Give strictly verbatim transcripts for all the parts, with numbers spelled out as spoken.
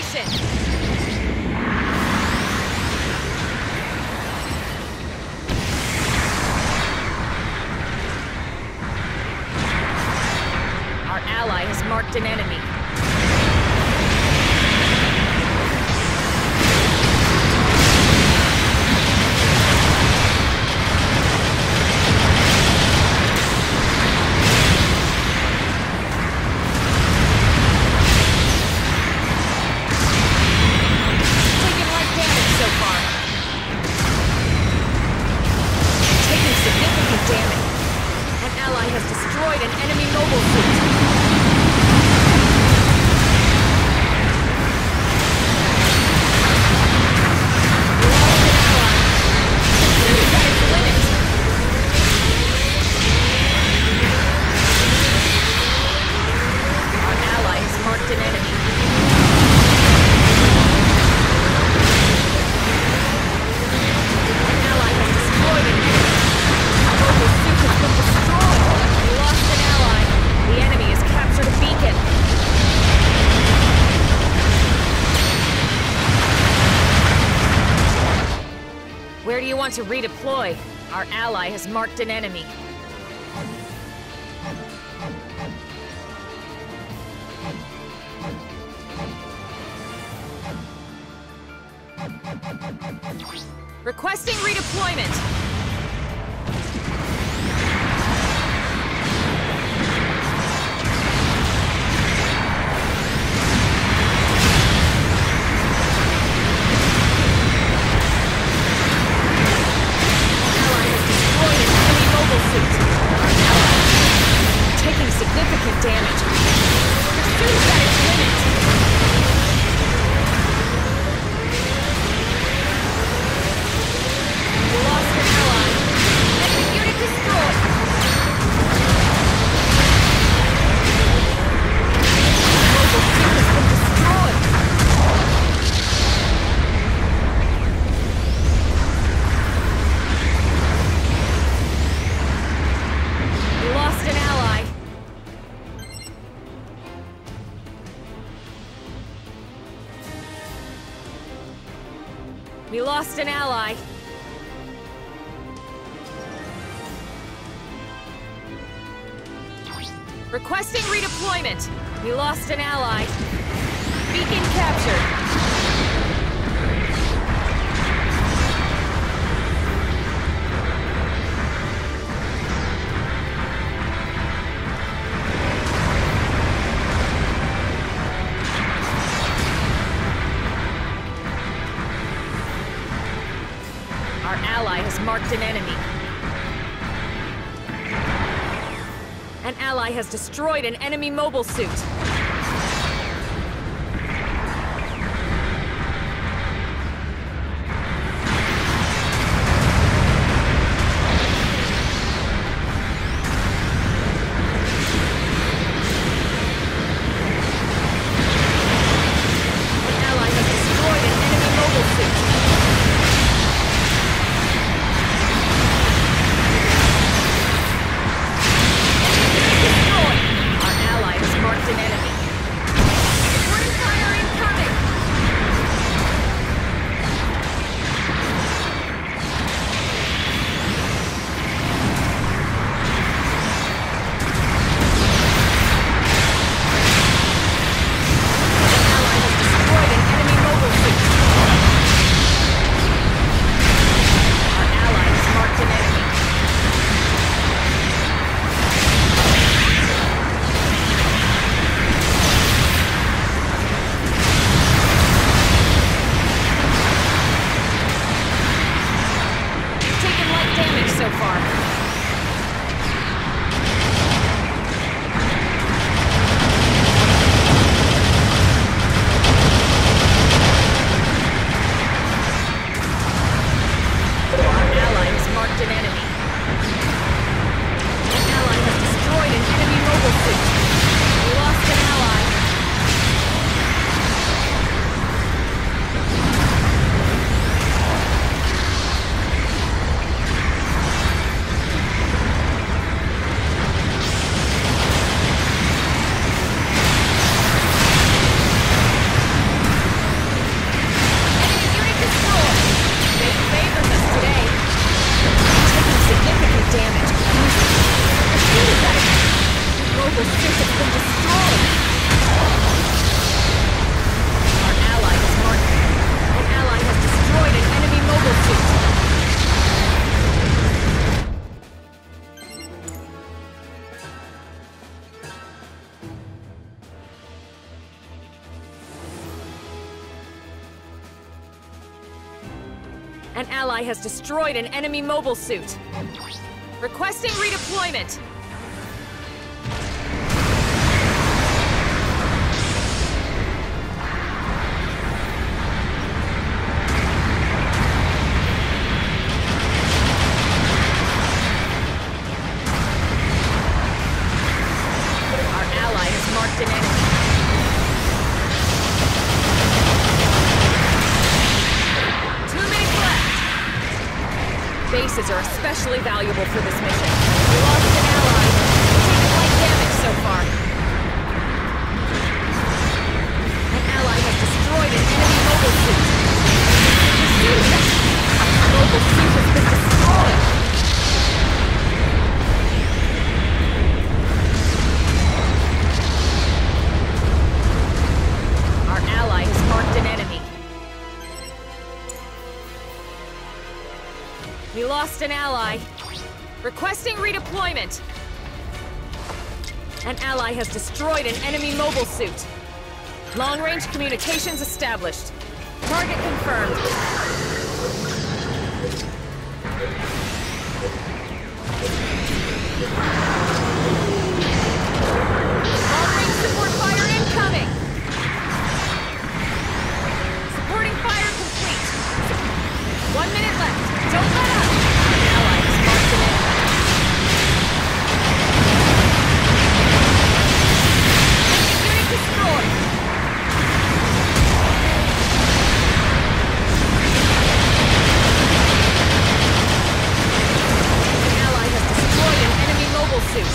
position! Our ally has marked an enemy. Where do you want to redeploy? Our ally has marked an enemy. Requesting redeployment. We lost an ally. Requesting redeployment. We lost an ally. Beacon captured. Our ally has marked an enemy. An ally has destroyed an enemy mobile suit. An ally has destroyed an enemy mobile suit. Marked an enemy. An ally has destroyed an enemy mobile suit. Requesting redeployment. Our ally has marked an enemy. Bases are especially valuable for this mission. We lost an ally. We've taken light damage so far. An ally has destroyed an enemy mobile suit. The mobile suit has been destroyed. Our ally has marked an enemy. We lost an ally. Requesting redeployment. An ally has destroyed an enemy mobile suit. Long-range communications established. Target confirmed. Long-range support fire incoming. Supporting fire complete. One minute left. Don't let up! An ally has marked an enemy. Enemy unit destroyed! An ally has destroyed an enemy mobile suit.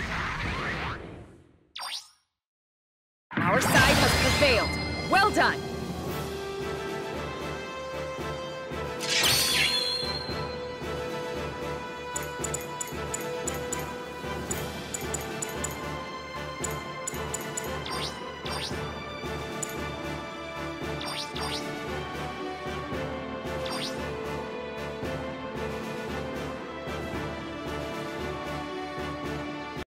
Our side has prevailed. Well done!